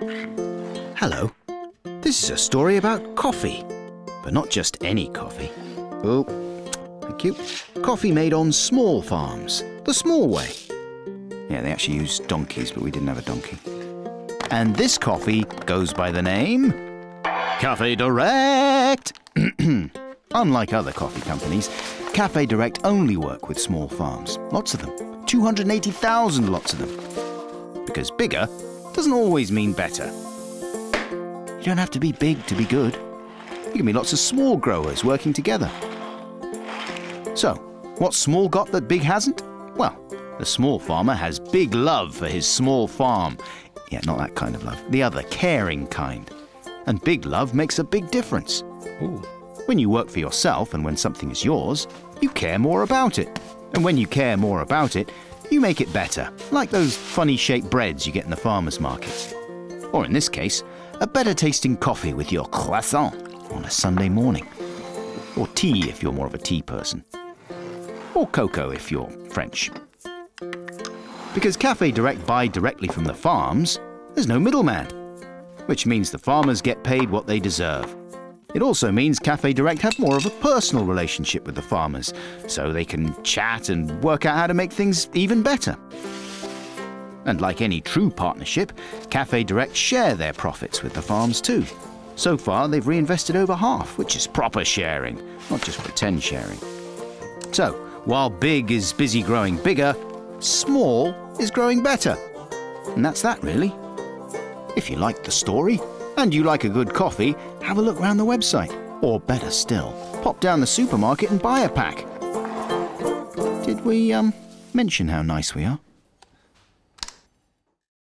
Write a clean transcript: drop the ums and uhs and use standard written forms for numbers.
Hello. This is a story about coffee, but not just any coffee. Oh, thank you. Coffee made on small farms, the small way. Yeah, they actually used donkeys, but we didn't have a donkey. And this coffee goes by the name Cafedirect. Unlike other coffee companies, Cafedirect only work with small farms, lots of them, 280,000 lots of them. Because bigger doesn't always mean better. You don't have to be big to be good. You can be lots of small growers working together. So, what's small got that big hasn't? Well, the small farmer has big love for his small farm. Yeah, not that kind of love, the other caring kind. And big love makes a big difference. Ooh. When you work for yourself and when something is yours, you care more about it. And when you care more about it, you make it better, like those funny shaped breads you get in the farmers' markets. Or in this case, a better tasting coffee with your croissant on a Sunday morning. Or tea if you're more of a tea person. Or cocoa if you're French. Because Cafedirect buy directly from the farms, there's no middleman. Which means the farmers get paid what they deserve. It also means Cafedirect have more of a personal relationship with the farmers, so they can chat and work out how to make things even better. And like any true partnership, Cafedirect share their profits with the farms too. So far, they've reinvested over half, which is proper sharing, not just pretend sharing. So, while big is busy growing bigger, small is growing better. And that's that, really. If you liked the story, and you like a good coffee, have a look around the website. Or better still, pop down the supermarket and buy a pack. Did we, mention how nice we are?